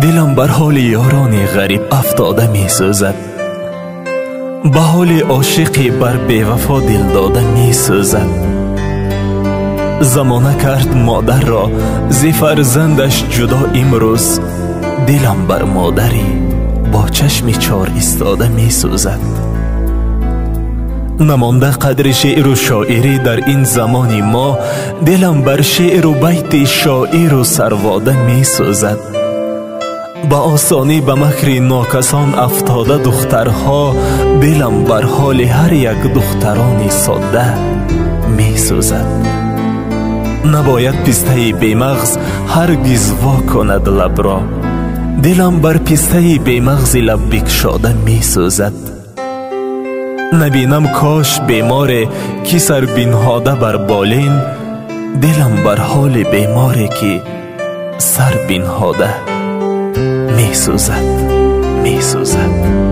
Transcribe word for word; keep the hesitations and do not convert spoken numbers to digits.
دلم بر حال یاران غریب افتاده می سوزد، به حال عاشقی بر بیوفا دل داده می سوزد. زمانه کرد مادر را ز فرزندش جدا، امروز دلم بر مادری با چشم چار ایستاده می سوزد. نمانده قدر شعر و شاعری در این زمان ما، دلم بر شعر و بیت شاعر و سرواده می سوزد. با آسانی به مکر ناکسان افتاده دخترها، دلم بر حال هر یک دختران ساده می سوزد. نباید پسته بی مغز هرگز وا کند لب را، دلم بر پسته بی مغز لب بکشاده می سوزد. نبینم کاش بیماره کی سر بنهاده بر بالین، دلم بر حال بیماره که سر بنهاده می سوزد می سوزد.